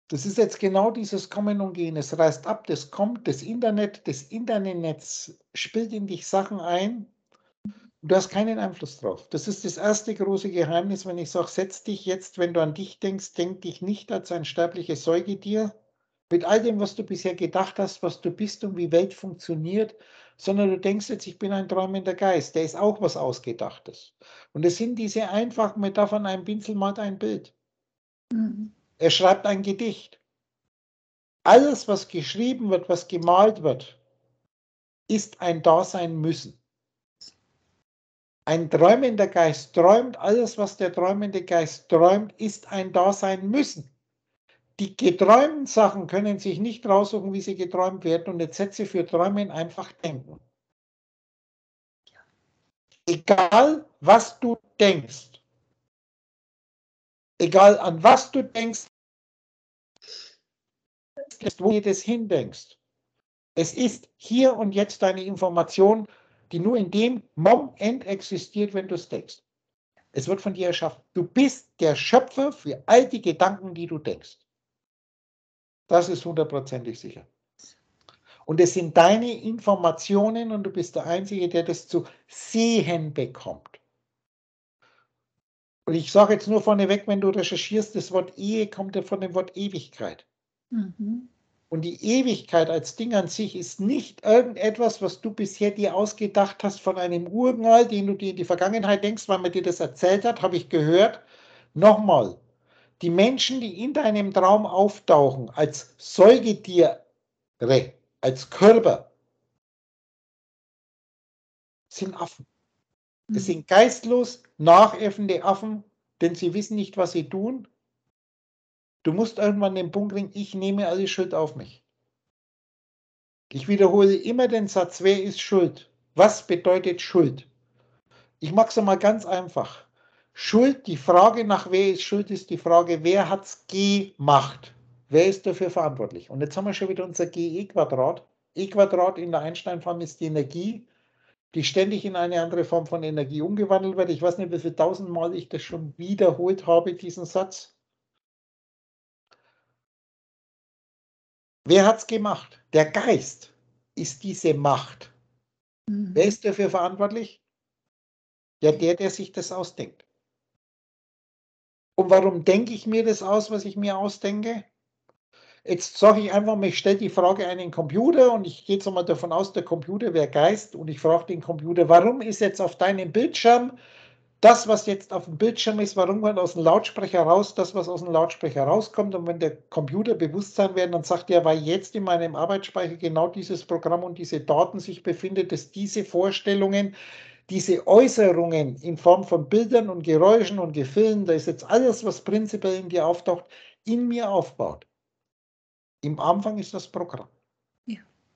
Das ist jetzt genau dieses Kommen und Gehen. Es reißt ab, das kommt, das Internetnetz spielt in dich Sachen ein. Du hast keinen Einfluss drauf. Das ist das erste große Geheimnis, wenn ich sage, setz dich jetzt, wenn du an dich denkst, denk dich nicht als ein sterbliches Säugetier, mit all dem, was du bisher gedacht hast, was du bist und wie Welt funktioniert, sondern du denkst jetzt, ich bin ein träumender Geist, der ist auch was Ausgedachtes. Und es sind diese einfachen Metaphern, ein Pinsel malt ein Bild. Mhm. Er schreibt ein Gedicht. Alles, was geschrieben wird, was gemalt wird, ist ein Dasein müssen. Ein träumender Geist träumt, alles, was der träumende Geist träumt, ist ein Dasein müssen. Die geträumten Sachen können sich nicht raussuchen, wie sie geträumt werden, und jetzt setze für Träumen einfach denken. Egal, was du denkst, egal an was du denkst, wo du das hindenkst. Es ist hier und jetzt deine Information, die nur in dem Moment existiert, wenn du es denkst. Es wird von dir erschaffen. Du bist der Schöpfer für all die Gedanken, die du denkst. Das ist 100% sicher. Und es sind deine Informationen und du bist der Einzige, der das zu sehen bekommt. Und ich sage jetzt nur vorneweg, wenn du recherchierst, das Wort Ehe kommt ja von dem Wort Ewigkeit. Mhm. Und die Ewigkeit als Ding an sich ist nicht irgendetwas, was du bisher dir ausgedacht hast von einem Urknall, den du dir in die Vergangenheit denkst, weil man dir das erzählt hat, habe ich gehört. Nochmal, die Menschen, die in deinem Traum auftauchen, als Säugetiere, als Körper, sind Affen. Es sind geistlos nachäffende Affen, denn sie wissen nicht, was sie tun. Du musst irgendwann den Punkt bringen, ich nehme alle Schuld auf mich. Ich wiederhole immer den Satz, wer ist schuld? Was bedeutet Schuld? Ich mache es einmal ganz einfach. Schuld, die Frage nach wer ist schuld, ist die Frage, wer hat es gemacht? Wer ist dafür verantwortlich? Und jetzt haben wir schon wieder unser GE-Quadrat. E-Quadrat in der Einstein-Form ist die Energie, die ständig in eine andere Form von Energie umgewandelt wird. Ich weiß nicht, wie viele tausendmal ich das schon wiederholt habe, diesen Satz. Wer hat es gemacht? Der Geist ist diese Macht. Wer ist dafür verantwortlich? Ja, der sich das ausdenkt. Und warum denke ich mir das aus, was ich mir ausdenke? Jetzt sage ich einfach mal, ich stelle die Frage an den Computer und ich gehe jetzt mal davon aus, der Computer wäre Geist und ich frage den Computer, warum ist jetzt auf deinem Bildschirm das, was jetzt auf dem Bildschirm ist, warum kommt aus dem Lautsprecher raus, das, was aus dem Lautsprecher rauskommt, und wenn der Computer Bewusstsein wäre, dann sagt er, weil jetzt in meinem Arbeitsspeicher genau dieses Programm und diese Daten sich befindet, dass diese Vorstellungen, diese Äußerungen in Form von Bildern und Geräuschen und Gefühlen, da ist jetzt alles, was prinzipiell in dir auftaucht, in mir aufbaut. Im Anfang ist das Programm. Ja.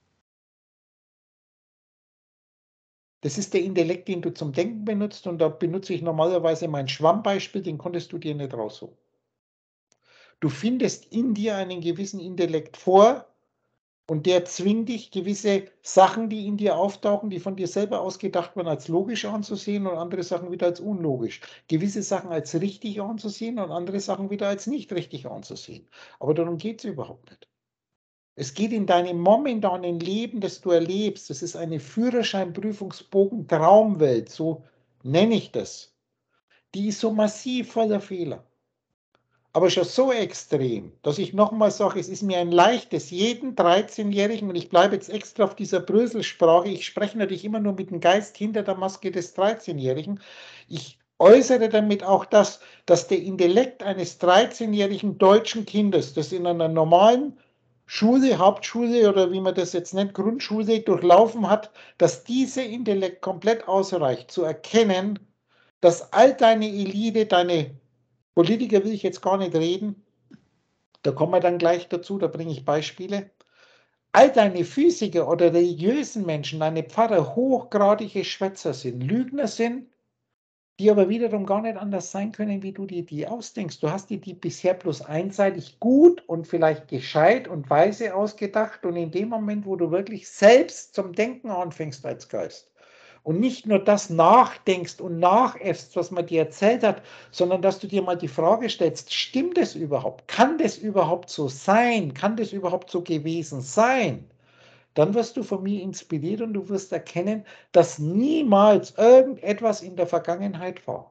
Das ist der Intellekt, den du zum Denken benutzt, und da benutze ich normalerweise mein Schwammbeispiel, den konntest du dir nicht raussuchen. Du findest in dir einen gewissen Intellekt vor und der zwingt dich, gewisse Sachen, die in dir auftauchen, die von dir selber ausgedacht werden, als logisch anzusehen und andere Sachen wieder als unlogisch. Gewisse Sachen als richtig anzusehen und andere Sachen wieder als nicht richtig anzusehen. Aber darum geht es überhaupt nicht. Es geht in deinem momentanen Leben, das du erlebst. Das ist eine Führerscheinprüfungsbogen-Traumwelt, so nenne ich das. Die ist so massiv voller Fehler. Aber schon so extrem, dass ich nochmal sage, es ist mir ein leichtes, jeden 13-Jährigen, und ich bleibe jetzt extra auf dieser Bröselsprache, ich spreche natürlich immer nur mit dem Geist hinter der Maske des 13-Jährigen, ich äußere damit auch das, dass der Intellekt eines 13-jährigen deutschen Kindes, das in einer normalen Schule, Hauptschule oder wie man das jetzt nennt, Grundschule durchlaufen hat, dass dieser Intellekt komplett ausreicht, zu erkennen, dass all deine Elite, deine Politiker will ich jetzt gar nicht reden, da kommen wir dann gleich dazu, da bringe ich Beispiele. All deine Physiker oder religiösen Menschen, deine Pfarrer, hochgradige Schwätzer sind, Lügner sind, die aber wiederum gar nicht anders sein können, wie du dir die ausdenkst. Du hast dir die bisher bloß einseitig gut und vielleicht gescheit und weise ausgedacht, und in dem Moment, wo du wirklich selbst zum Denken anfängst als Geist und nicht nur das nachdenkst und nachäffst, was man dir erzählt hat, sondern dass du dir mal die Frage stellst, stimmt es überhaupt? Kann das überhaupt so sein? Kann das überhaupt so gewesen sein? Dann wirst du von mir inspiriert und du wirst erkennen, dass niemals irgendetwas in der Vergangenheit war.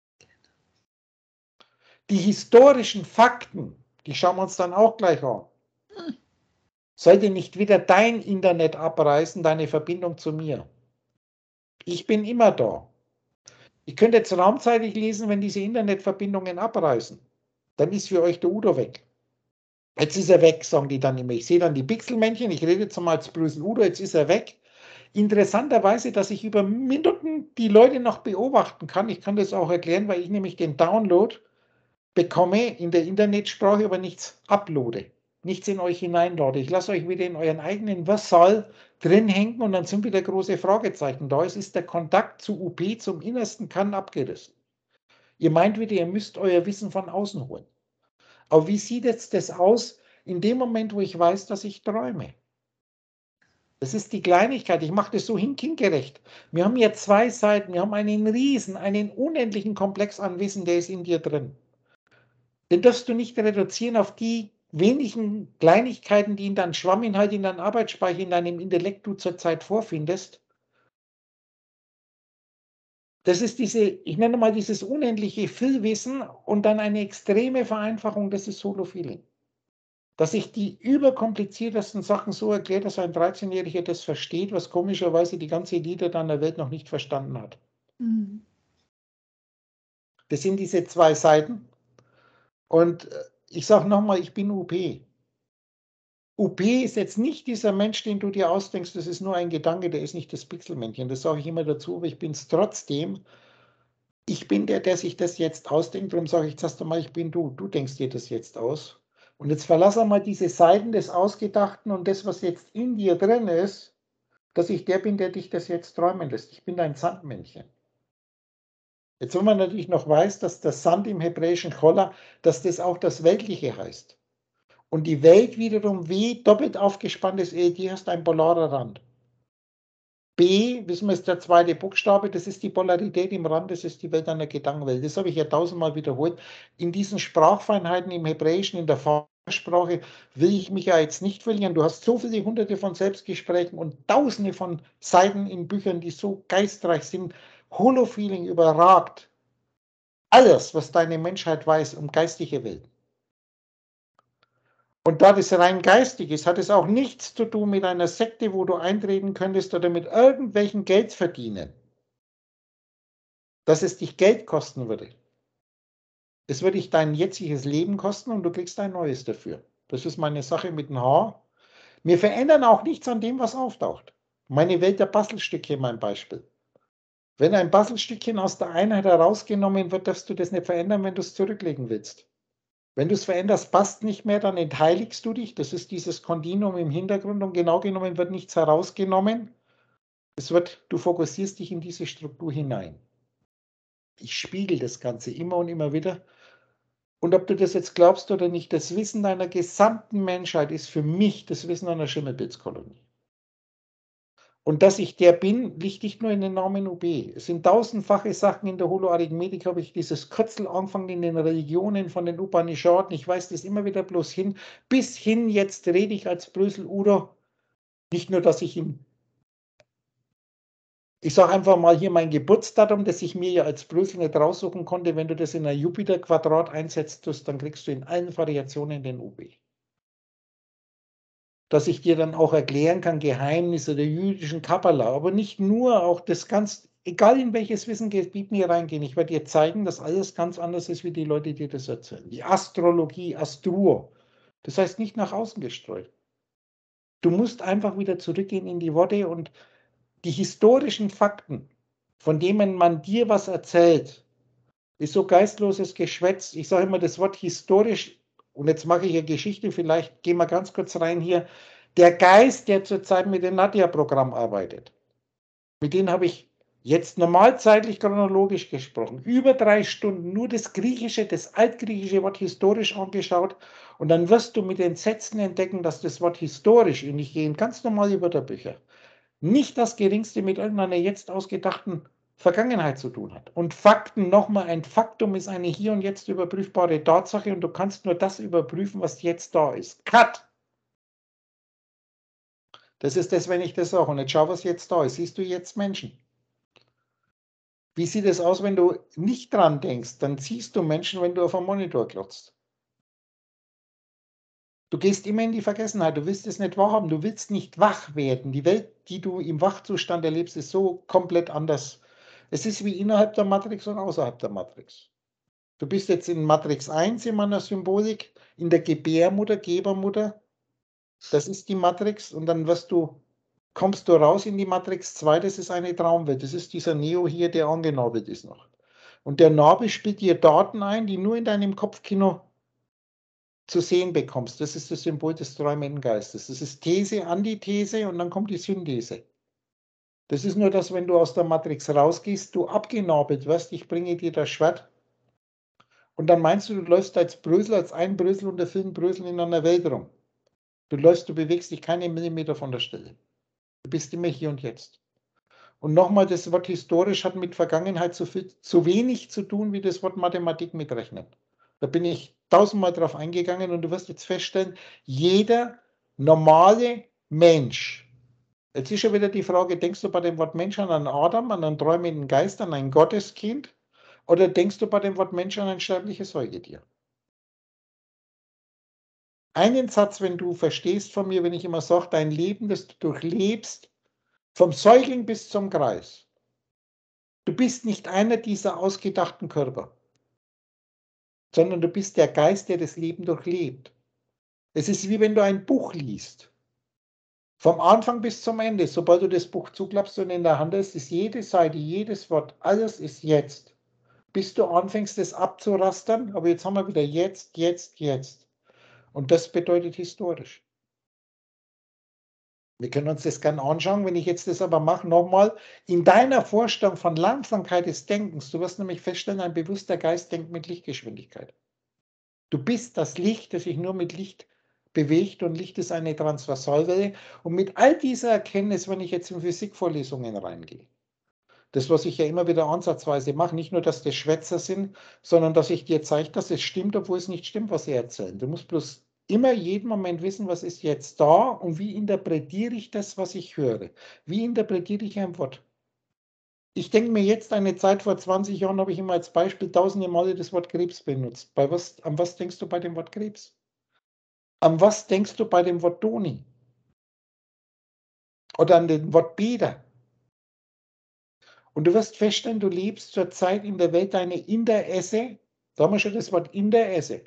Die historischen Fakten, die schauen wir uns dann auch gleich an. Sollte nicht wieder dein Internet abreißen, deine Verbindung zu mir. Ich bin immer da. Ich könnte jetzt raumzeitlich lesen, wenn diese Internetverbindungen abreißen. Dann ist für euch der Udo weg. Jetzt ist er weg, sagen die dann immer. Ich sehe dann die Pixelmännchen, ich rede jetzt mal als Brüssel Udo, jetzt ist er weg. Interessanterweise, dass ich über Minuten die Leute noch beobachten kann. Ich kann das auch erklären, weil ich nämlich den Download bekomme in der Internetsprache, aber nichts uploade, nichts in euch hineinlade. Ich lasse euch wieder in euren eigenen Vassal drin hängen und dann sind wieder große Fragezeichen da. Es ist der Kontakt zu UP, zum innersten Kern abgerissen. Ihr meint wieder, ihr müsst euer Wissen von außen holen. Aber wie sieht jetzt das aus in dem Moment, wo ich weiß, dass ich träume? Das ist die Kleinigkeit. Ich mache das so kindgerecht. Wir haben hier 2 Seiten. Wir haben einen unendlichen Komplex an Wissen, der ist in dir drin. Den darfst du nicht reduzieren auf die wenigen Kleinigkeiten, die in deinem Schwamminhalt, in deinem Arbeitsspeicher, in deinem Intellekt du zurzeit vorfindest. Das ist ich nenne mal dieses unendliche Füllwissen und dann eine extreme Vereinfachung, das ist Solo-Feeling. Dass ich die überkompliziertesten Sachen so erkläre, dass ein 13-Jähriger das versteht, was komischerweise die ganze Elite dann der Welt noch nicht verstanden hat. Mhm. Das sind diese 2 Seiten. Und ich sage nochmal, ich bin UP. UP ist jetzt nicht dieser Mensch, den du dir ausdenkst, das ist nur ein Gedanke, der ist nicht das Pixelmännchen. Das sage ich immer dazu, aber ich bin es trotzdem. Ich bin der sich das jetzt ausdenkt. Darum sage ich jetzt erst einmal, ich bin du. Du denkst dir das jetzt aus. Und jetzt verlass einmal diese Seiten des Ausgedachten und das, was jetzt in dir drin ist, dass ich der bin, der dich das jetzt träumen lässt. Ich bin dein Sandmännchen. Jetzt, wenn man natürlich noch weiß, dass das Sand im hebräischen Cholla, dass das auch das Weltliche heißt. Und die Welt wiederum wie doppelt aufgespanntes die hast ein polarer Rand. B, wissen wir, ist der 2. Buchstabe, das ist die Polarität im Rand, das ist die Welt einer Gedankenwelt. Das habe ich ja 1000-mal wiederholt. In diesen Sprachfeinheiten im Hebräischen, in der Fachsprache, will ich mich ja jetzt nicht verlieren. Du hast so viele hunderte von Selbstgesprächen und tausende von Seiten in Büchern, die so geistreich sind. Holofeeling überragt alles, was deine Menschheit weiß um geistige Welt. Und da das rein geistig ist, hat es auch nichts zu tun mit einer Sekte, wo du eintreten könntest oder mit irgendwelchen Geld verdienen. Dass es dich Geld kosten würde. Es würde dich dein jetziges Leben kosten und du kriegst ein neues dafür. Das ist meine Sache mit dem Haar. Wir verändern auch nichts an dem, was auftaucht. Meine Welt der Bastelstückchen, mein Beispiel. Wenn ein Bastelstückchen aus der Einheit herausgenommen wird, darfst du das nicht verändern, wenn du es zurücklegen willst. Wenn du es veränderst, passt nicht mehr, dann entheiligst du dich. Das ist dieses Kontinuum im Hintergrund und genau genommen wird nichts herausgenommen. Du fokussierst dich in diese Struktur hinein. Ich spiegel das Ganze immer und immer wieder. Und ob du das jetzt glaubst oder nicht, das Wissen deiner gesamten Menschheit ist für mich das Wissen einer Schimmelpilzkolonie. Und dass ich der bin, liegt nicht nur in den Namen UB. Es sind tausendfache Sachen in der Holoarithmetik, habe ich dieses Kürzel angefangen in den Religionen von den Upanishaden. Ich weiß das immer wieder bloß hin. Bis hin, jetzt rede ich als Brösel Udo. Nicht nur, dass ich sage einfach mal hier mein Geburtsdatum, das ich mir ja als Brösel nicht raussuchen konnte. Wenn du das in ein Jupiter-Quadrat einsetzt, dann kriegst du in allen Variationen den UB. Dass ich dir dann auch erklären kann, Geheimnisse der jüdischen Kabbala, aber nicht nur, auch das ganz, egal in welches Wissensgebiet wir reingehen, ich werde dir zeigen, dass alles ganz anders ist, wie die Leute dir das erzählen. Die Astrologie, Astruo, das heißt nicht nach außen gestreut. Du musst einfach wieder zurückgehen in die Worte und die historischen Fakten, von denen man dir was erzählt, ist so geistloses Geschwätz. Ich sage immer das Wort historisch, und jetzt mache ich eine Geschichte, vielleicht gehen wir ganz kurz rein hier. Der Geist, der zurzeit mit dem Nadia-Programm arbeitet, mit dem habe ich jetzt normalzeitlich chronologisch gesprochen, über 3 Stunden nur das Griechische, das altgriechische Wort historisch angeschaut und dann wirst du mit den Sätzen entdecken, dass das Wort historisch, und ich gehe in ganz normale Wörterbücher, nicht das Geringste mit irgendeiner jetzt ausgedachten Vergangenheit zu tun hat. Und Fakten, nochmal, ein Faktum ist eine hier und jetzt überprüfbare Tatsache und du kannst nur das überprüfen, was jetzt da ist. Cut! Das ist das, wenn ich das sage. Und jetzt schau, was jetzt da ist. Siehst du jetzt Menschen? Wie sieht es aus, wenn du nicht dran denkst? Dann siehst du Menschen, wenn du auf einen Monitor glotzt. Du gehst immer in die Vergessenheit, du willst es nicht wahrhaben, du willst nicht wach werden. Die Welt, die du im Wachzustand erlebst, ist so komplett anders. Es ist wie innerhalb der Matrix und außerhalb der Matrix. Du bist jetzt in Matrix 1 in meiner Symbolik, in der Gebärmutter, Gebermutter. Das ist die Matrix und dann kommst du raus in die Matrix 2, das ist eine Traumwelt. Das ist dieser Neo hier, der angenabelt ist noch. Und der Nabel spielt dir Daten ein, die nur in deinem Kopfkino zu sehen bekommst. Das ist das Symbol des träumenden Geistes. Das ist These, Antithese und dann kommt die Synthese. Das ist nur das, wenn du aus der Matrix rausgehst, du abgenabelt wirst, ich bringe dir das Schwert und dann meinst du, du läufst als Brösel, als ein Brösel unter vielen Bröseln in einer Welt rum. Du bewegst dich keine Millimeter von der Stelle. Du bist immer hier und jetzt. Und nochmal, das Wort historisch hat mit Vergangenheit so wenig zu tun, wie das Wort Mathematik mitrechnen. Da bin ich tausendmal drauf eingegangen und du wirst jetzt feststellen, jeder normale Mensch, jetzt ist schon wieder die Frage, denkst du bei dem Wort Mensch an einen Adam, an einen träumenden Geist, an ein Gotteskind oder denkst du bei dem Wort Mensch an ein sterbliches Säugetier? Einen Satz, wenn du verstehst von mir, wenn ich immer sage, dein Leben, das du durchlebst, vom Säugling bis zum Kreis. Du bist nicht einer dieser ausgedachten Körper, sondern du bist der Geist, der das Leben durchlebt. Es ist wie wenn du ein Buch liest. Vom Anfang bis zum Ende, sobald du das Buch zuklappst und in der Hand hast, ist jede Seite, jedes Wort, alles ist jetzt. Bis du anfängst, das abzurastern, aber jetzt haben wir wieder jetzt, jetzt, jetzt. Und das bedeutet historisch. Wir können uns das gerne anschauen, wenn ich jetzt das aber mache, nochmal, in deiner Vorstellung von Langsamkeit des Denkens, du wirst nämlich feststellen, ein bewusster Geist denkt mit Lichtgeschwindigkeit. Du bist das Licht, das sich nur mit Licht bewegt und Licht ist eine Transversalwelle. Und mit all dieser Erkenntnis, wenn ich jetzt in Physikvorlesungen reingehe, das, was ich ja immer wieder ansatzweise mache, nicht nur, dass das Schwätzer sind, sondern dass ich dir zeige, dass es stimmt, obwohl es nicht stimmt, was sie erzählen. Du musst bloß immer jeden Moment wissen, was ist jetzt da und wie interpretiere ich das, was ich höre. Wie interpretiere ich ein Wort? Ich denke mir jetzt eine Zeit vor 20 Jahren, habe ich immer als Beispiel tausende Male das Wort Krebs benutzt. An was denkst du bei dem Wort Krebs? An was denkst du bei dem Wort Doni? Oder an dem Wort Beda? Und du wirst feststellen, du lebst zurzeit in der Welt eine Interesse, da haben wir schon das Wort Interesse.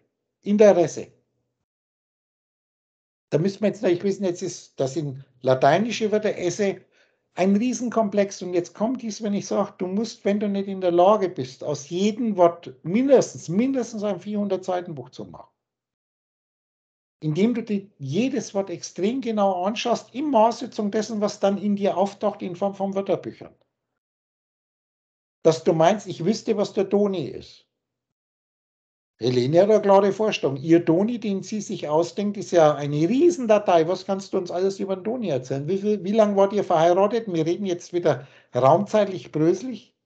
Da müssen wir jetzt natürlich wissen, jetzt ist das in lateinische Wörter Esse ein Riesenkomplex. Und jetzt kommt dies, wenn ich sage, du musst, wenn du nicht in der Lage bist, aus jedem Wort mindestens ein 400-Seiten-Buch zu machen, indem du dir jedes Wort extrem genau anschaust, im Maße dessen, was dann in dir auftaucht in Form von Wörterbüchern. Dass du meinst, ich wüsste, was der Doni ist. Helene hat eine klare Vorstellung. Ihr Doni, den sie sich ausdenkt, ist ja eine Riesendatei. Was kannst du uns alles über den Doni erzählen? Wie lange wart ihr verheiratet? Wir reden jetzt wieder raumzeitlich bröselig.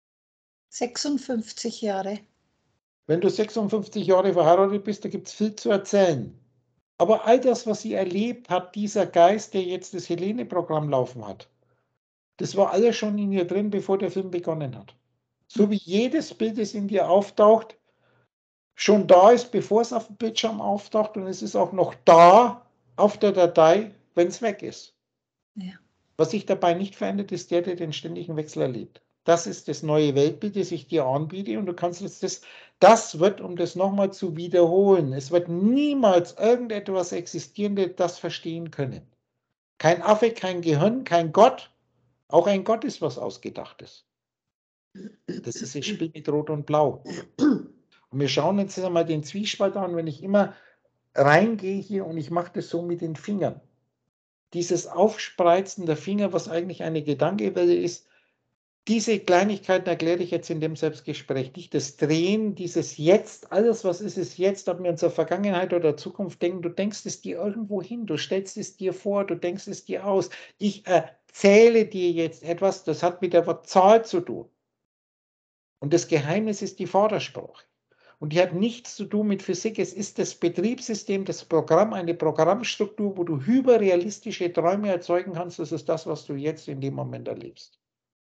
56 Jahre. Wenn du 56 Jahre verheiratet bist, da gibt es viel zu erzählen. Aber all das, was sie erlebt hat, dieser Geist, der jetzt das Helene-Programm laufen hat, das war alles schon in ihr drin, bevor der Film begonnen hat. So wie jedes Bild, das in dir auftaucht, schon da ist, bevor es auf dem Bildschirm auftaucht und es ist auch noch da auf der Datei, wenn es weg ist. Ja. Was sich dabei nicht verändert, ist der den ständigen Wechsel erlebt. Das ist das neue Weltbild, das ich dir anbiete und du kannst jetzt das wird, um das nochmal zu wiederholen, es wird niemals irgendetwas existieren, das das verstehen können. Kein Affe, kein Gehirn, kein Gott, auch ein Gott ist was Ausgedachtes. Das ist das Spiel mit Rot und Blau. Und wir schauen uns jetzt einmal den Zwiespalt an, wenn ich immer reingehe hier und ich mache das so mit den Fingern. Dieses Aufspreizen der Finger, was eigentlich eine Gedankewelle ist, Diese Kleinigkeiten erkläre ich jetzt in dem Selbstgespräch. Nicht das Drehen, dieses Jetzt, alles was ist jetzt, ob wir unsere Vergangenheit oder Zukunft denken, du denkst es dir irgendwo hin, du stellst es dir vor, du denkst es dir aus. Ich erzähle dir jetzt etwas, das hat mit der Wort Zahl zu tun. Und das Geheimnis ist die Vordersprache. Und die hat nichts zu tun mit Physik. Es ist das Betriebssystem, das Programm, eine Programmstruktur, wo du hyperrealistische Träume erzeugen kannst. Das ist das, was du jetzt in dem Moment erlebst.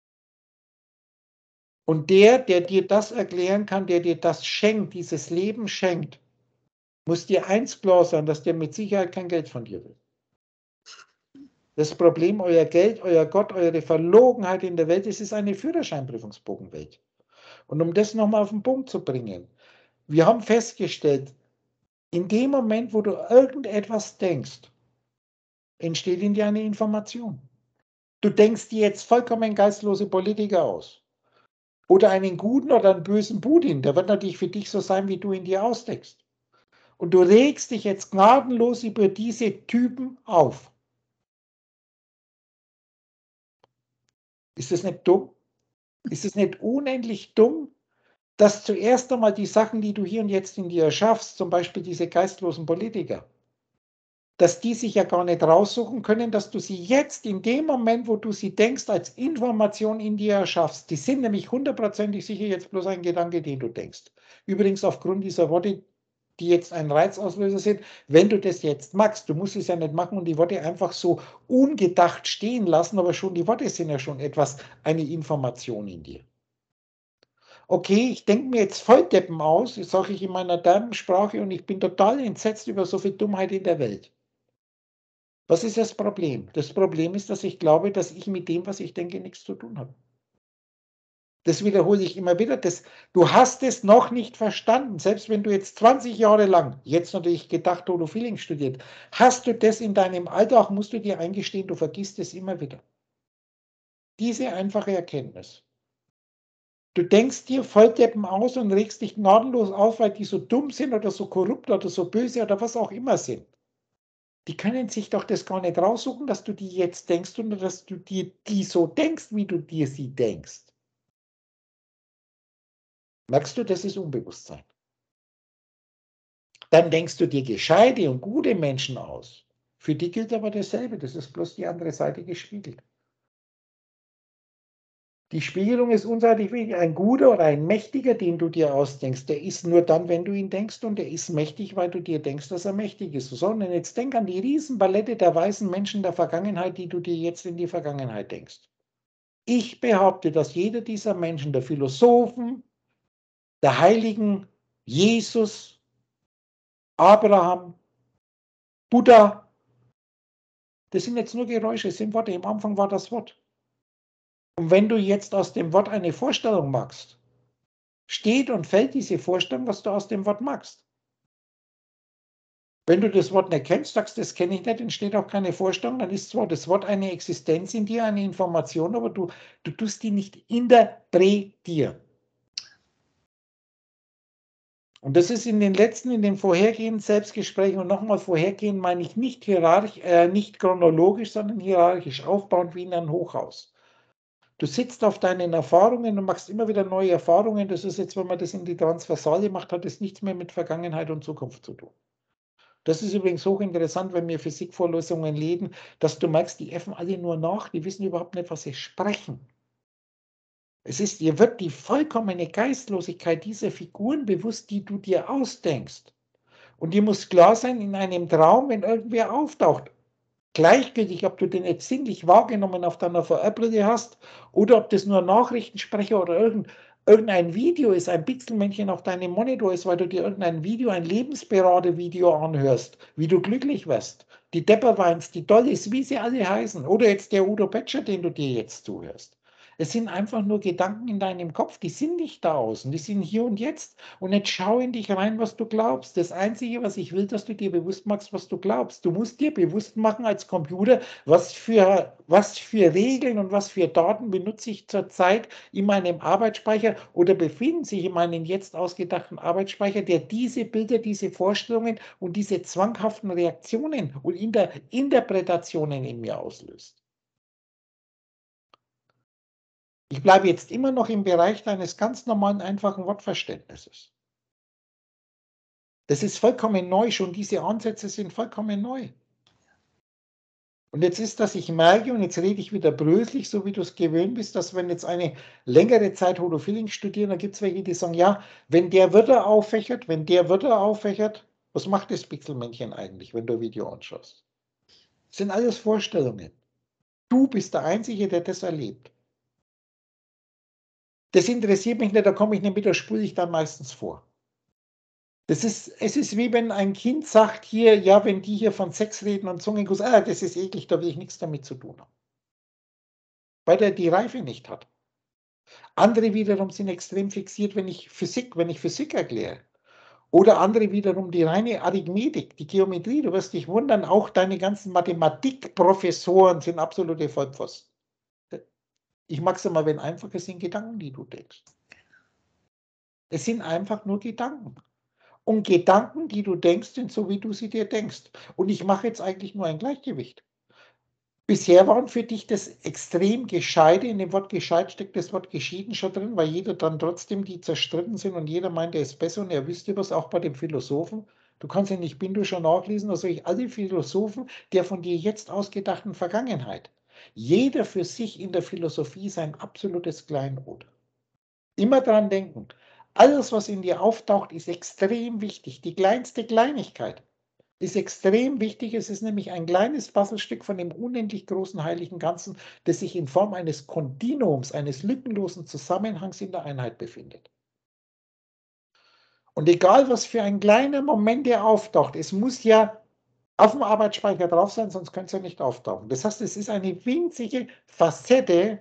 Und der dir das erklären kann, der dir das schenkt, dieses Leben schenkt, muss dir eins klar sein, dass der mit Sicherheit kein Geld von dir will. Das Problem, euer Geld, euer Gott, eure Verlogenheit in der Welt, es ist eine Führerscheinprüfungsbogenwelt. Und um das nochmal auf den Punkt zu bringen, wir haben festgestellt, in dem Moment, wo du irgendetwas denkst, entsteht in dir eine Information. Du denkst dir jetzt vollkommen geistlose Politiker aus. Oder einen guten oder einen bösen Putin, der wird natürlich für dich so sein, wie du ihn dir ausdenkst. Und du regst dich jetzt gnadenlos über diese Typen auf. Ist das nicht dumm? Ist es nicht unendlich dumm, dass zuerst einmal die Sachen, die du hier und jetzt in dir erschaffst, zum Beispiel diese geistlosen Politiker, dass die sich ja gar nicht raussuchen können, dass du sie jetzt in dem Moment, wo du sie denkst, als Information in dir erschaffst. Die sind nämlich hundertprozentig sicher jetzt bloß ein Gedanke, den du denkst. Übrigens aufgrund dieser Worte, die jetzt ein Reizauslöser sind, wenn du das jetzt magst, du musst es ja nicht machen und die Worte einfach so ungedacht stehen lassen, aber schon die Worte sind ja schon etwas, eine Information in dir. Okay, ich denke mir jetzt Volldeppen aus, das sage ich in meiner Derbensprache, und ich bin total entsetzt über so viel Dummheit in der Welt. Was ist das Problem? Das Problem ist, dass ich glaube, dass ich mit dem, was ich denke, nichts zu tun habe. Das wiederhole ich immer wieder. Du hast es noch nicht verstanden. Selbst wenn du jetzt 20 Jahre lang, jetzt natürlich gedacht, Dodo Feeling studiert, hast du das in deinem Alltag, musst du dir eingestehen, du vergisst es immer wieder. Diese einfache Erkenntnis. Du denkst dir Volldeppen aus und regst dich gnadenlos auf, weil die so dumm sind oder so korrupt oder so böse oder was auch immer sind. Die können sich doch das gar nicht raussuchen, dass du die jetzt denkst, sondern dass du dir die so denkst, wie du dir sie denkst. Merkst du, das ist Unbewusstsein. Dann denkst du dir gescheite und gute Menschen aus. Für die gilt aber dasselbe, das ist bloß die andere Seite gespiegelt. Die Spiegelung ist unseitig wichtig. Ein guter oder ein mächtiger, den du dir ausdenkst, der ist nur dann, wenn du ihn denkst, und der ist mächtig, weil du dir denkst, dass er mächtig ist. Sondern jetzt denk an die Riesenpalette der weisen Menschen der Vergangenheit, die du dir jetzt in die Vergangenheit denkst. Ich behaupte, dass jeder dieser Menschen, der Philosophen, der Heiligen, Jesus, Abraham, Buddha, das sind jetzt nur Geräusche, das sind Worte. Am Anfang war das Wort. Und wenn du jetzt aus dem Wort eine Vorstellung machst, steht und fällt diese Vorstellung, was du aus dem Wort machst. Wenn du das Wort nicht kennst, sagst, das kenne ich nicht, entsteht auch keine Vorstellung, dann ist zwar das Wort eine Existenz in dir, eine Information, aber du tust die nicht interpretieren. Und das ist in den vorhergehenden Selbstgesprächen, und nochmal vorhergehend meine ich nicht nicht chronologisch, sondern hierarchisch aufbauend wie in einem Hochhaus. Du sitzt auf deinen Erfahrungen und machst immer wieder neue Erfahrungen. Das ist jetzt, wenn man das in die Transversale macht, hat es nichts mehr mit Vergangenheit und Zukunft zu tun. Das ist übrigens hochinteressant, wenn wir Physikvorlesungen lesen, dass du merkst, die äffen alle nur nach, die wissen überhaupt nicht, was sie sprechen. Dir wird die vollkommene Geistlosigkeit dieser Figuren bewusst, die du dir ausdenkst. Und dir muss klar sein, in einem Traum, wenn irgendwer auftaucht, gleichgültig, ob du den jetzt sinnlich wahrgenommen auf deiner VR-Brille hast oder ob das nur ein Nachrichtensprecher oder irgendein Video ist, ein Pixelmännchen auf deinem Monitor ist, weil du dir irgendein Video, ein Lebensberater-Video anhörst, wie du glücklich wirst. Die Depperweins, die Dollis, wie sie alle heißen. Oder jetzt der Udo Petscher, den du dir jetzt zuhörst. Es sind einfach nur Gedanken in deinem Kopf, die sind nicht da außen, die sind hier und jetzt. Und jetzt schau in dich rein, was du glaubst. Das Einzige, was ich will, dass du dir bewusst machst, was du glaubst. Du musst dir bewusst machen als Computer, was für Regeln und was für Daten benutze ich zurzeit in meinem Arbeitsspeicher oder befinden sich in meinem jetzt ausgedachten Arbeitsspeicher, der diese Bilder, diese Vorstellungen und diese zwanghaften Reaktionen und Interpretationen in mir auslöst. Ich bleibe jetzt immer noch im Bereich deines ganz normalen, einfachen Wortverständnisses. Das ist vollkommen neu, schon diese Ansätze sind vollkommen neu. Und jetzt ist, dass ich merke, und jetzt rede ich wieder bröslich, so wie du es gewöhnt bist, dass wenn jetzt eine längere Zeit Holophilling studieren, dann gibt es welche, die sagen, ja, wenn der Wörter auffächert, was macht das Pixelmännchen eigentlich, wenn du ein Video anschaust? Das sind alles Vorstellungen. Du bist der Einzige, der das erlebt. Das interessiert mich nicht, da komme ich nicht mit, da spule ich dann meistens vor. Es ist wie wenn ein Kind sagt hier, ja, wenn die hier von Sex reden und Zungenkuss, das ist eklig, da will ich nichts damit zu tun haben. Weil der die Reife nicht hat. Andere wiederum sind extrem fixiert, wenn ich Physik erkläre. Oder andere wiederum die reine Arithmetik, die Geometrie. Du wirst dich wundern, auch deine ganzen Mathematikprofessoren sind absolute Vollpfosten. Ich mag es immer, wenn einfach es sind Gedanken, die du denkst. Es sind einfach nur Gedanken. Und Gedanken, die du denkst, sind so, wie du sie dir denkst. Und ich mache jetzt eigentlich nur ein Gleichgewicht. Bisher waren für dich das extrem Gescheite, in dem Wort gescheit steckt das Wort geschieden schon drin, weil jeder dann trotzdem die zerstritten sind und jeder meint, er ist besser und er wüsste was, auch bei den Philosophen. Du kannst ja nicht Bindu schon nachlesen, also alle Philosophen der von dir jetzt ausgedachten Vergangenheit. Jeder für sich in der Philosophie sein absolutes Kleinod. Immer dran denken, alles, was in dir auftaucht, ist extrem wichtig. Die kleinste Kleinigkeit ist extrem wichtig. Es ist nämlich ein kleines Puzzlestück von dem unendlich großen heiligen Ganzen, das sich in Form eines Kontinuums, eines lückenlosen Zusammenhangs in der Einheit befindet. Und egal, was für ein kleiner Moment der auftaucht, es muss ja auf dem Arbeitsspeicher drauf sein, sonst könnte es ja nicht auftauchen. Das heißt, es ist eine winzige Facette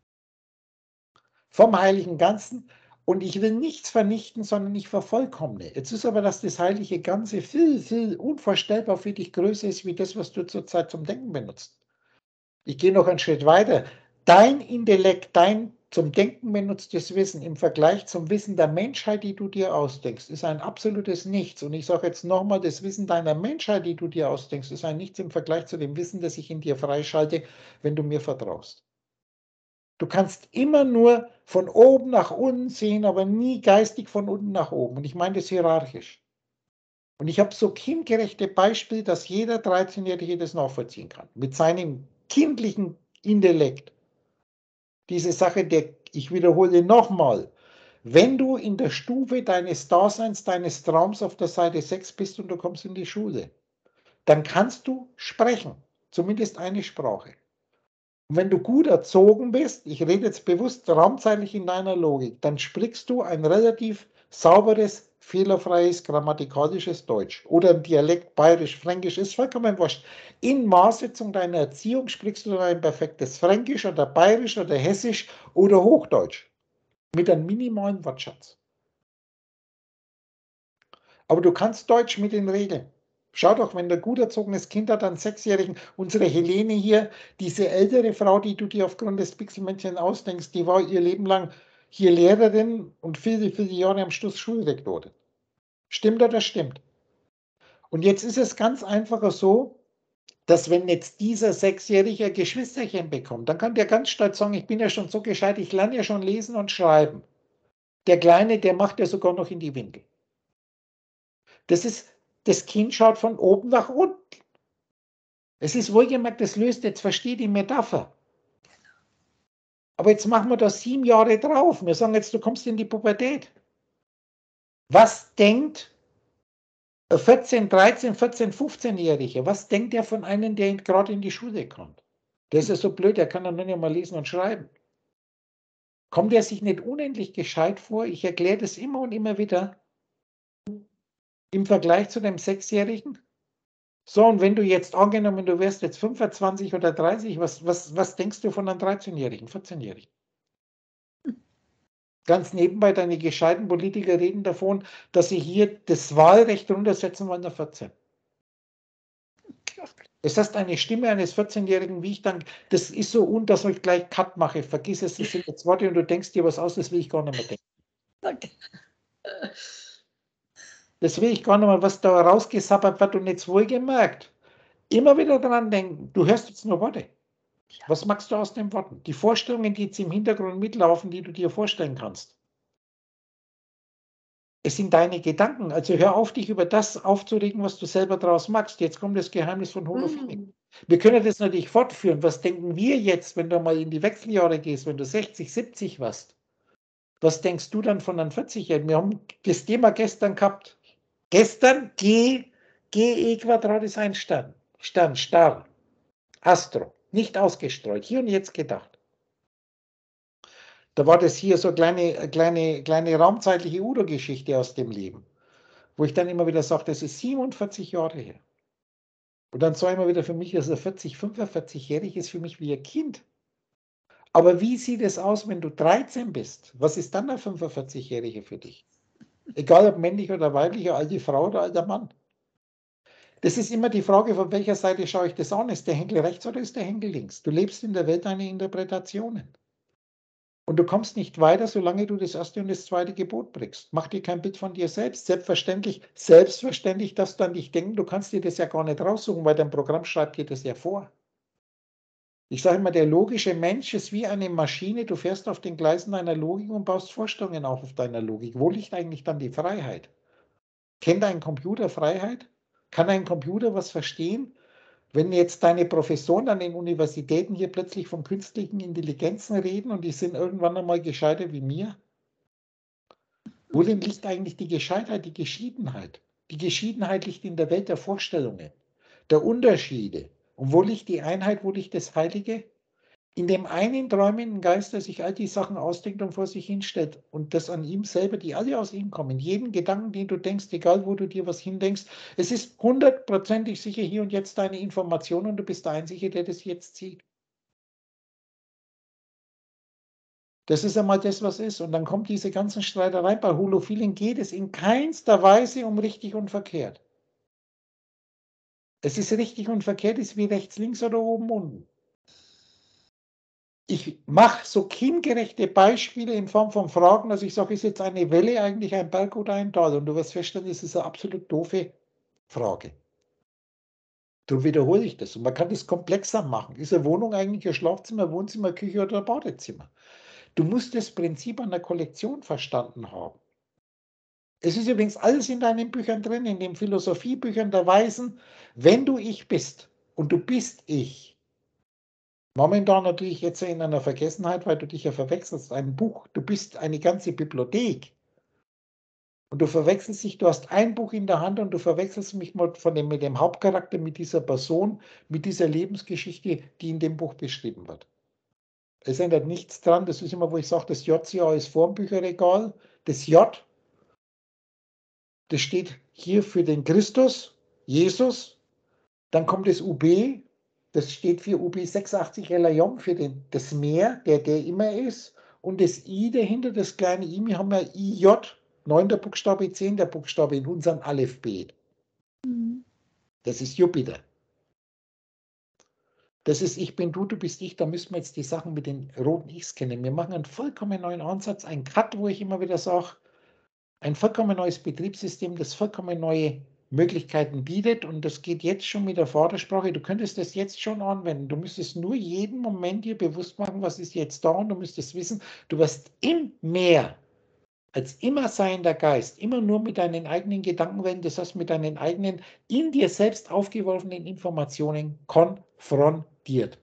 vom heiligen Ganzen, und ich will nichts vernichten, sondern ich vervollkommne. Jetzt ist aber, dass das heilige Ganze viel, viel unvorstellbar für dich größer ist, wie das, was du zurzeit zum Denken benutzt. Ich gehe noch einen Schritt weiter. Dein Intellekt, dein zum Denken benutztes Wissen im Vergleich zum Wissen der Menschheit, die du dir ausdenkst, ist ein absolutes Nichts. Und ich sage jetzt nochmal, das Wissen deiner Menschheit, die du dir ausdenkst, ist ein Nichts im Vergleich zu dem Wissen, das ich in dir freischalte, wenn du mir vertraust. Du kannst immer nur von oben nach unten sehen, aber nie geistig von unten nach oben. Und ich meine das hierarchisch. Und ich habe so kindgerechte Beispiele, dass jeder 13-Jährige das nachvollziehen kann. Mit seinem kindlichen Intellekt. Diese Sache, ich wiederhole nochmal, wenn du in der Stufe deines Daseins, deines Traums auf der Seite 6 bist und du kommst in die Schule, dann kannst du sprechen, zumindest eine Sprache. Und wenn du gut erzogen bist, ich rede jetzt bewusst raumzeitlich in deiner Logik, dann sprichst du ein relativ sauberes, fehlerfreies, grammatikalisches Deutsch oder ein Dialekt, bayerisch, fränkisch, ist vollkommen wurscht. In Maßsetzung deiner Erziehung sprichst du dann ein perfektes Fränkisch oder bayerisch oder hessisch oder Hochdeutsch mit einem minimalen Wortschatz. Aber du kannst Deutsch mit den Regeln. Schau doch, wenn du ein gut erzogenes Kind hat, einen Sechsjährigen, unsere Helene hier, diese ältere Frau, die du dir aufgrund des Pixelmännchen ausdenkst, die war ihr Leben lang hier Lehrerin und viele, viele Jahre am Schluss Schulrektorin. Stimmt oder stimmt? Und jetzt ist es ganz einfach so, dass wenn jetzt dieser Sechsjährige ein Geschwisterchen bekommt, dann kann der ganz stolz sagen, ich bin ja schon so gescheit, ich lerne ja schon lesen und schreiben. Der Kleine, der macht ja sogar noch in die Winkel. Das Kind schaut von oben nach unten. Es ist wohlgemerkt, das löst, jetzt verstehe die Metapher. Aber jetzt machen wir da 7 Jahre drauf. Wir sagen jetzt, du kommst in die Pubertät. Was denkt ein 14, 13, 14, 15-Jähriger? Was denkt er von einem, der gerade in die Schule kommt? Der ist ja so blöd, der kann dann nicht mal lesen und schreiben. Kommt er sich nicht unendlich gescheit vor? Ich erkläre das immer und immer wieder im Vergleich zu dem Sechsjährigen. So, und wenn du jetzt angenommen, du wärst jetzt 25 oder 30, was denkst du von einem 13-Jährigen, 14-Jährigen? Ganz nebenbei, deine gescheiten Politiker reden davon, dass sie hier das Wahlrecht runtersetzen wollen auf 14. Das heißt, eine Stimme eines 14-Jährigen, wie ich dann, das ist so dass ich gleich Cut mache, vergiss es, das sind jetzt Worte und du denkst dir was aus, das will ich gar nicht mehr denken. Danke. Das will ich gar nicht mehr, was da rausgesappert wird und jetzt wohlgemerkt. Immer wieder dran denken, du hörst jetzt nur Worte. Was machst du aus den Worten? Die Vorstellungen, die jetzt im Hintergrund mitlaufen, die du dir vorstellen kannst. Es sind deine Gedanken. Also hör auf, dich über das aufzuregen, was du selber draus machst. Jetzt kommt das Geheimnis von Holophonic. Wir können das natürlich fortführen. Was denken wir jetzt, wenn du mal in die Wechseljahre gehst, wenn du 60, 70 warst? Was denkst du dann von einem 40-Jährigen? Wir haben das Thema gestern gehabt. Gestern GE Quadrat ist ein Stern. Stern, Star, Astro. Nicht ausgestreut. Hier und jetzt gedacht. Da war das hier so kleine raumzeitliche Udo-Geschichte aus dem Leben, wo ich dann immer wieder sage, das ist 47 Jahre her. Und dann sage ich immer wieder für mich, dass er 45-jährig ist für mich wie ein Kind. Aber wie sieht es aus, wenn du 13 bist? Was ist dann der 45-Jährige für dich? Egal ob männlich oder weiblich, alte Frau oder alter Mann. Das ist immer die Frage, von welcher Seite schaue ich das an? Ist der Henkel rechts oder ist der Henkel links? Du lebst in der Welt deiner Interpretationen. Und du kommst nicht weiter, solange du das erste und das zweite Gebot brichst. Mach dir kein Bild von dir selbst. Selbstverständlich darfst du an dich denken, du kannst dir das ja gar nicht raussuchen, weil dein Programm schreibt dir das ja vor. Ich sage immer, der logische Mensch ist wie eine Maschine, du fährst auf den Gleisen deiner Logik und baust Vorstellungen auf deiner Logik. Wo liegt eigentlich dann die Freiheit? Kennt ein Computer Freiheit? Kann ein Computer was verstehen? Wenn jetzt deine Professoren an den Universitäten hier plötzlich von künstlichen Intelligenzen reden und die sind irgendwann einmal gescheiter wie mir, worin liegt eigentlich die Gescheitheit, die Geschiedenheit? Die Geschiedenheit liegt in der Welt der Vorstellungen, der Unterschiede. Und wo liegt die Einheit, wo liegt das Heilige? In dem einen träumenden Geist, der sich all die Sachen ausdenkt und vor sich hinstellt und das an ihm selber, die alle aus ihm kommen, jeden Gedanken, den du denkst, egal wo du dir was hindenkst, es ist 100%ig sicher hier und jetzt deine Information und du bist der Einzige, der das jetzt sieht. Das ist einmal das, was ist. Und dann kommt diese ganzen Streitereien. Bei Holophilen geht es in keinster Weise um richtig und verkehrt. Es ist richtig und verkehrt, ist wie rechts, links oder oben, unten. Ich mache so kindgerechte Beispiele in Form von Fragen, also ich sage, ist jetzt eine Welle eigentlich ein Berg oder ein Tal? Und du wirst feststellen, das ist eine absolut doofe Frage. Darum wiederhole ich das. Und man kann das komplexer machen. Ist eine Wohnung eigentlich ein Schlafzimmer, Wohnzimmer, Küche oder ein Badezimmer? Du musst das Prinzip einer Kollektion verstanden haben. Es ist übrigens alles in deinen Büchern drin, in den Philosophiebüchern der Weisen. Wenn du ich bist und du bist ich, momentan natürlich jetzt in einer Vergessenheit, weil du dich ja verwechselst, ein Buch, du bist eine ganze Bibliothek. Und du verwechselst dich, du hast ein Buch in der Hand und du verwechselst mich mit dem Hauptcharakter, mit dieser Person, mit dieser Lebensgeschichte, die in dem Buch beschrieben wird. Es ändert nichts dran, das ist immer, wo ich sage, das JCA ist vor dem Bücherregal. Das J, das steht hier für den Christus, Jesus. Dann kommt das UB, das steht für UB 86 Elayom, für das Meer, der immer ist. Und das I dahinter, das kleine I, wir haben ja IJ, 9. Buchstabe, 10. Buchstabe in unserem Alphabet. Das ist Jupiter. Das ist ich bin du, du bist ich. Da müssen wir jetzt die Sachen mit den roten Ichs kennen. Wir machen einen vollkommen neuen Ansatz, einen Cut, wo ich immer wieder sage, ein vollkommen neues Betriebssystem, das vollkommen neue Möglichkeiten bietet und das geht jetzt schon mit der Vordersprache. Du könntest das jetzt schon anwenden. Du müsstest nur jeden Moment dir bewusst machen, was ist jetzt da und du müsstest wissen, du wirst im Meer als immer seiender Geist, immer nur mit deinen eigenen Gedankenwelten, das heißt mit deinen eigenen in dir selbst aufgeworfenen Informationen konfrontiert.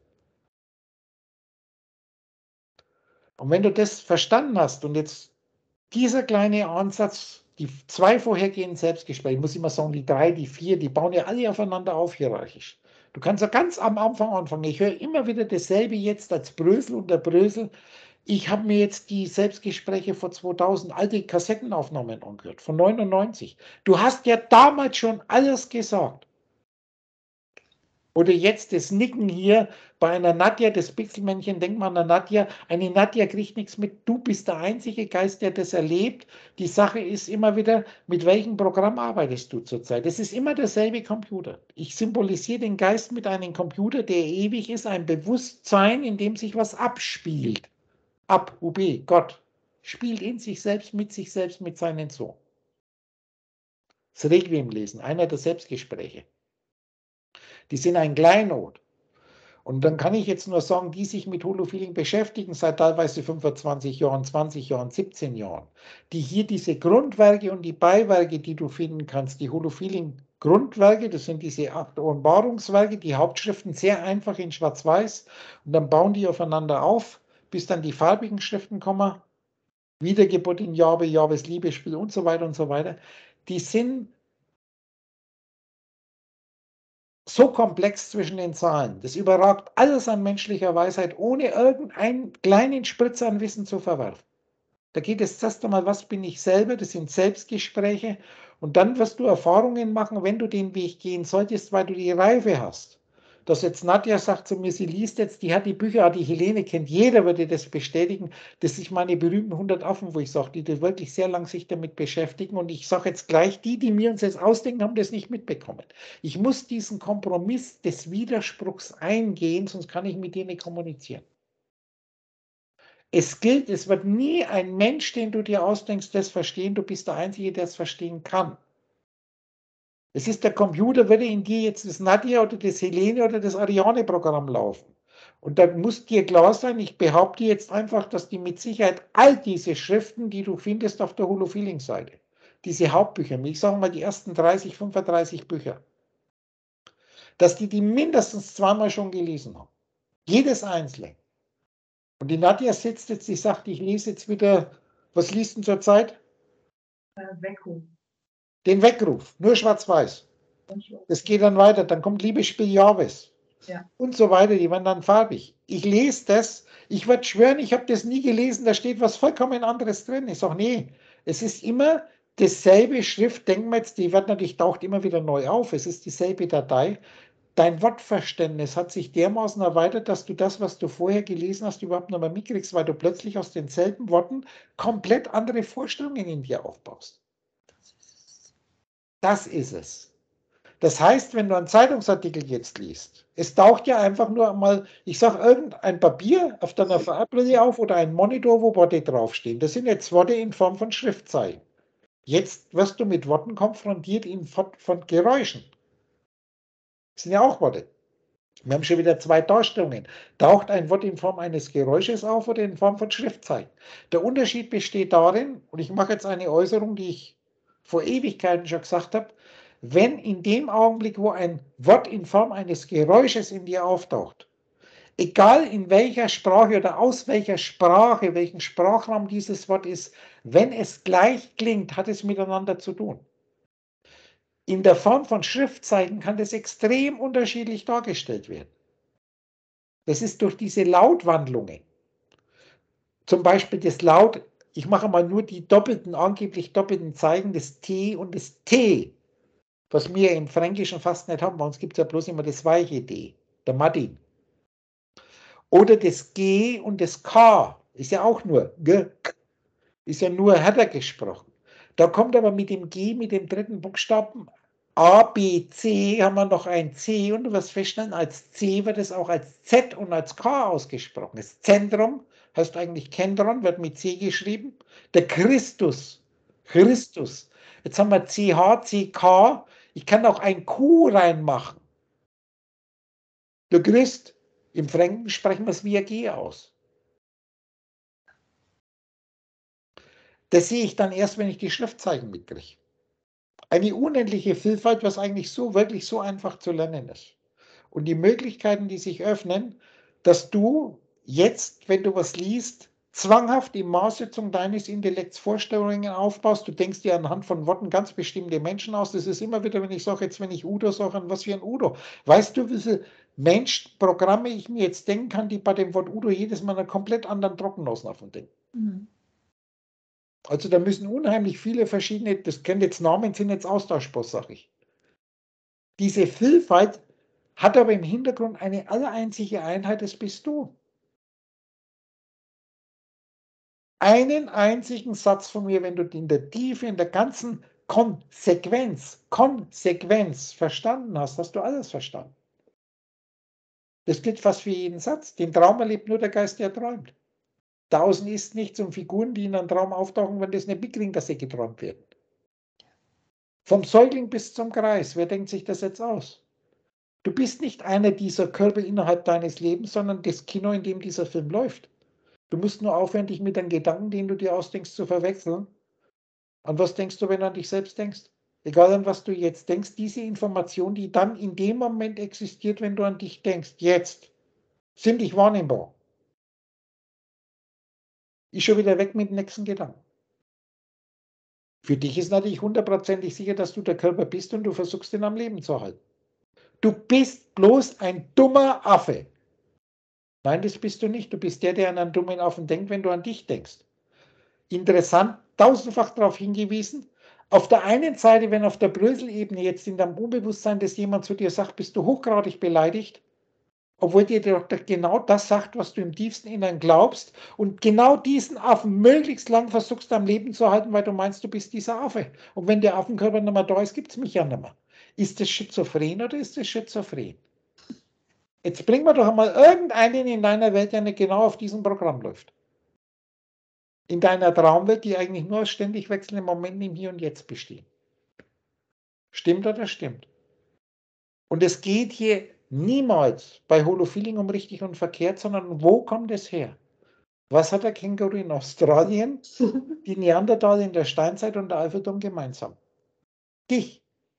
Und wenn du das verstanden hast und jetzt dieser kleine Ansatz, die 2 vorhergehenden Selbstgespräche, ich muss immer sagen, die 3, die 4, die bauen ja alle aufeinander auf hierarchisch. Du kannst ja ganz am Anfang anfangen. Ich höre immer wieder dasselbe jetzt als Brösel und der Brösel. Ich habe mir jetzt die Selbstgespräche vor 2000, alte Kassettenaufnahmen angehört, von 99. Du hast ja damals schon alles gesagt. Oder jetzt das Nicken hier bei einer Nadja, das Pixelmännchen, denk mal an der Nadja. Eine Nadja kriegt nichts mit. Du bist der einzige Geist, der das erlebt. Die Sache ist immer wieder, mit welchem Programm arbeitest du zurzeit? Es ist immer derselbe Computer. Ich symbolisiere den Geist mit einem Computer, der ewig ist, ein Bewusstsein, in dem sich was abspielt. Ab, UB, Gott. Spielt in sich selbst, mit seinen Sohn. Das Requiem lesen, einer der Selbstgespräche. Die sind ein Kleinod. Und dann kann ich jetzt nur sagen, die sich mit Holofeeling beschäftigen, seit teilweise 25 Jahren, 20 Jahren, 17 Jahren, die hier diese Grundwerke und die Beiwerke, die du finden kannst, die Holofeeling-Grundwerke, das sind diese 8 Offenbarungswerke, die Hauptschriften sehr einfach in Schwarz-Weiß, und dann bauen die aufeinander auf, bis dann die farbigen Schriften kommen, Wiedergeburt in Jahwe, Jahwes Liebesspiel und so weiter und so weiter. Die sind so komplex zwischen den Zahlen. Das überragt alles an menschlicher Weisheit, ohne irgendeinen kleinen Spritzer an Wissen zu verwerfen. Da geht es erst einmal, was bin ich selber? Das sind Selbstgespräche. Und dann wirst du Erfahrungen machen, wenn du den Weg gehen solltest, weil du die Reife hast. Dass jetzt Nadja sagt zu mir, sie liest jetzt, die hat die Bücher, die Helene kennt, jeder würde das bestätigen. Das sind meine berühmten 100 Affen, wo ich sage, die wirklich sehr lang sich damit beschäftigen. Und ich sage jetzt gleich, die mir uns jetzt ausdenken, haben das nicht mitbekommen. Ich muss diesen Kompromiss des Widerspruchs eingehen, sonst kann ich mit dir nicht kommunizieren. Es gilt, es wird nie ein Mensch, den du dir ausdenkst, das verstehen. Du bist der Einzige, der es verstehen kann. Es ist der Computer, würde in dir jetzt das Nadia oder das Helene oder das Ariane-Programm laufen. Und da muss dir klar sein, ich behaupte jetzt einfach, dass die mit Sicherheit all diese Schriften, die du findest auf der Holofeeling-Seite, diese Hauptbücher, ich sage mal die ersten 30, 35 Bücher, dass die mindestens zweimal schon gelesen haben. Jedes einzelne. Und die Nadja sitzt jetzt, die sagt, ich lese jetzt wieder, was liest du zur Zeit? Weckruf. Den Weckruf, nur schwarz-weiß. Das geht dann weiter, dann kommt Liebesspiel Jahwes. Ja. Und so weiter, die werden dann farbig. Ich lese das, ich würde schwören, ich habe das nie gelesen, da steht was vollkommen anderes drin. Ich sage, nee, es ist immer dasselbe Schrift, denken wir jetzt, die wird natürlich, taucht immer wieder neu auf, es ist dieselbe Datei. Dein Wortverständnis hat sich dermaßen erweitert, dass du das, was du vorher gelesen hast, überhaupt noch mal mitkriegst, weil du plötzlich aus denselben Worten komplett andere Vorstellungen in dir aufbaust. Das ist es. Das heißt, wenn du einen Zeitungsartikel jetzt liest, es taucht ja einfach nur mal, ich sage, irgendein Papier auf deiner Farbbrille auf oder ein Monitor, wo Worte draufstehen. Das sind jetzt Worte in Form von Schriftzeichen. Jetzt wirst du mit Worten konfrontiert in Form von Geräuschen. Das sind ja auch Worte. Wir haben schon wieder zwei Darstellungen. Taucht ein Wort in Form eines Geräusches auf oder in Form von Schriftzeichen? Der Unterschied besteht darin, und ich mache jetzt eine Äußerung, die ich vor Ewigkeiten schon gesagt habe, wenn in dem Augenblick, wo ein Wort in Form eines Geräusches in dir auftaucht, egal in welcher Sprache oder aus welcher Sprache, welchen Sprachraum dieses Wort ist, wenn es gleich klingt, hat es miteinander zu tun. In der Form von Schriftzeichen kann das extrem unterschiedlich dargestellt werden. Das ist durch diese Lautwandlungen. Zum Beispiel das Laut, ich mache mal nur die doppelten, angeblich doppelten Zeichen, das T und das T, was wir im Fränkischen fast nicht haben. Bei uns gibt es ja bloß immer das weiche D, der Martin. Oder das G und das K, ist ja auch nur G, ist ja nur härter gesprochen. Da kommt aber mit dem G, mit dem dritten Buchstaben A, B, C, haben wir noch ein C, und du wirst feststellen, als C wird es auch als Z und als K ausgesprochen. Das Zentrum heißt eigentlich Kendron, wird mit C geschrieben. Der Christus, Christus. Jetzt haben wir CH, CK. Ich kann auch ein Q reinmachen. Der Christ. Im Fränken sprechen wir es wie ein G aus. Das sehe ich dann erst, wenn ich die Schriftzeichen mitkriege. Eine unendliche Vielfalt, was eigentlich so wirklich so einfach zu lernen ist. Und die Möglichkeiten, die sich öffnen, dass du jetzt, wenn du was liest, zwanghaft die Maßsetzung deines Intellekts Vorstellungen aufbaust. Du denkst dir anhand von Worten ganz bestimmte Menschen aus. Das ist immer wieder, wenn ich sage, jetzt wenn ich Udo sage, was für ein Udo. Weißt du, wie viele Programme ich mir jetzt denken kann, die bei dem Wort Udo jedes Mal einen komplett anderen Trockennasen auf denken. Mhm. Also da müssen unheimlich viele verschiedene, das können jetzt Namen, sind jetzt austauschbar, sage ich. Diese Vielfalt hat aber im Hintergrund eine allereinzige Einheit, das bist du. Einen einzigen Satz von mir, wenn du in der Tiefe, in der ganzen Konsequenz verstanden hast, hast du alles verstanden. Das gilt fast für jeden Satz. Den Traum erlebt nur der Geist, der träumt. Da außen ist nichts, und Figuren, die in einem Traum auftauchen, wenn das nicht mitkriegen, dass sie geträumt werden. Vom Säugling bis zum Kreis. Wer denkt sich das jetzt aus? Du bist nicht einer dieser Körper innerhalb deines Lebens, sondern das Kino, in dem dieser Film läuft. Du musst nur aufhören, dich mit den Gedanken, den du dir ausdenkst, zu verwechseln. An was denkst du, wenn du an dich selbst denkst? Egal an was du jetzt denkst, diese Information, die dann in dem Moment existiert, wenn du an dich denkst, jetzt, sind nicht wahrnehmbar. Ist schon wieder weg mit dem nächsten Gedanken. Für dich ist natürlich hundertprozentig sicher, dass du der Körper bist und du versuchst, ihn am Leben zu halten. Du bist bloß ein dummer Affe. Nein, das bist du nicht. Du bist der, der an einen dummen Affen denkt, wenn du an dich denkst. Interessant, tausendfach darauf hingewiesen. Auf der einen Seite, wenn auf der Bröselebene jetzt in deinem Unbewusstsein das jemand zu dir sagt, bist du hochgradig beleidigt, obwohl dir doch genau das sagt, was du im tiefsten Innern glaubst und genau diesen Affen möglichst lang versuchst am Leben zu halten, weil du meinst, du bist dieser Affe. Und wenn der Affenkörper nicht mehr da ist, gibt es mich ja nicht mehr. Ist das schizophren oder ist das schizophren? Jetzt bringen wir doch einmal irgendeinen in deiner Welt, der nicht genau auf diesem Programm läuft. In deiner Traumwelt, die eigentlich nur aus ständig wechselnden Momenten im Hier und Jetzt bestehen. Stimmt oder stimmt? Und es geht hier niemals bei Holofeeling um richtig und verkehrt, sondern wo kommt es her? Was hat der Känguru in Australien, die Neandertaler in der Steinzeit und der Eiffelturm gemeinsam? Dich.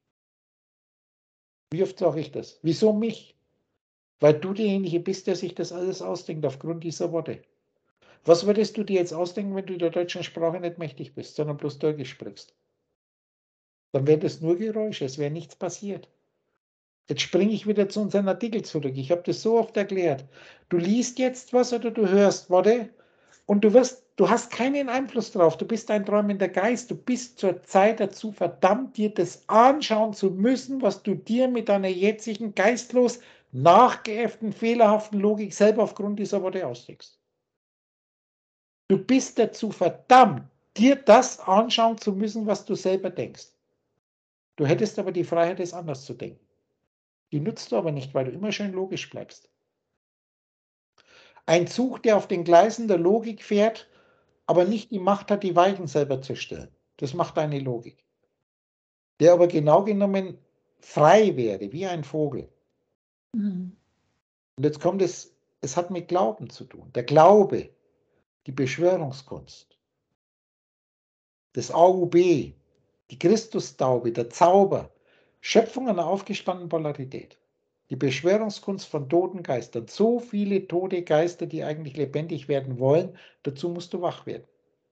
Wie oft sage ich das? Wieso mich? Weil du derjenige bist, der sich das alles ausdenkt aufgrund dieser Worte. Was würdest du dir jetzt ausdenken, wenn du der deutschen Sprache nicht mächtig bist, sondern bloß Türkisch sprichst? Dann wäre das nur Geräusche, es wäre nichts passiert. Jetzt springe ich wieder zu unserem Artikel zurück. Ich habe das so oft erklärt. Du liest jetzt was oder du hörst Worte und du hast keinen Einfluss drauf. Du bist ein träumender Geist. Du bist zur Zeit dazu verdammt, dir das anschauen zu müssen, was du dir mit deiner jetzigen geistlos nachgeäfften, fehlerhaften Logik selber aufgrund dieser Worte ausdenkst. Du bist dazu verdammt, dir das anschauen zu müssen, was du selber denkst. Du hättest aber die Freiheit, es anders zu denken. Die nutzt du aber nicht, weil du immer schön logisch bleibst. Ein Zug, der auf den Gleisen der Logik fährt, aber nicht die Macht hat, die Weichen selber zu stellen. Das macht deine Logik. Der aber genau genommen frei wäre, wie ein Vogel. Und jetzt kommt es hat mit Glauben zu tun. Der Glaube, die Beschwörungskunst, das AUB, die Christustaube, der Zauber, Schöpfung einer aufgespannten Polarität. Die Beschwörungskunst von toten Geistern. So viele tote Geister, die eigentlich lebendig werden wollen. Dazu musst du wach werden.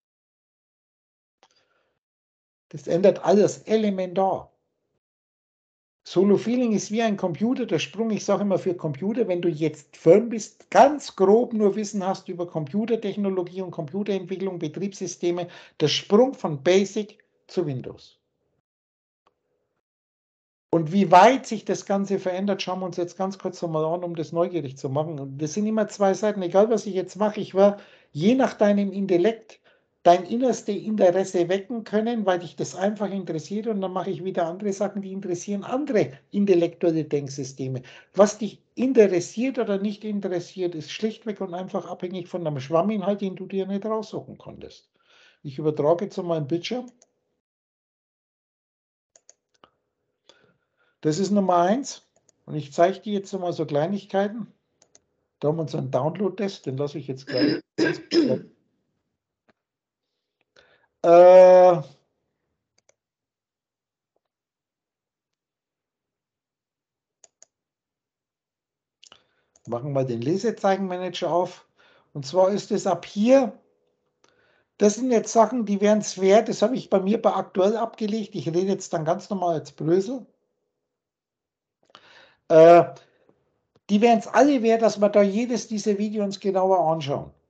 Das ändert alles elementar. Solo-Feeling ist wie ein Computer. Der Sprung, ich sage immer für Computer, wenn du jetzt firm bist, ganz grob nur Wissen hast über Computertechnologie und Computerentwicklung, Betriebssysteme, der Sprung von Basic zu Windows. Und wie weit sich das Ganze verändert, schauen wir uns jetzt ganz kurz nochmal an, um das neugierig zu machen. Und das sind immer zwei Seiten, egal was ich jetzt mache. Ich werde je nach deinem Intellekt dein innerste Interesse wecken können, weil dich das einfach interessiert. Und dann mache ich wieder andere Sachen, die interessieren andere intellektuelle Denksysteme. Was dich interessiert oder nicht interessiert, ist schlichtweg und einfach abhängig von einem Schwamminhalt, den du dir nicht raussuchen konntest. Ich übertrage jetzt mal meinen Bildschirm. Das ist Nummer 1. Und ich zeige dir jetzt mal so Kleinigkeiten. Da haben wir so einen Download-Test, den lasse ich jetzt gleich. Machen wir den Lesezeichenmanager auf. Und zwar ist es ab hier, das sind jetzt Sachen, die wären es wert, das habe ich bei mir bei aktuell abgelegt. Ich rede jetzt dann ganz normal als Brösel. Die wären es alle wert, dass wir da jedes dieser Videos genauer anschauen.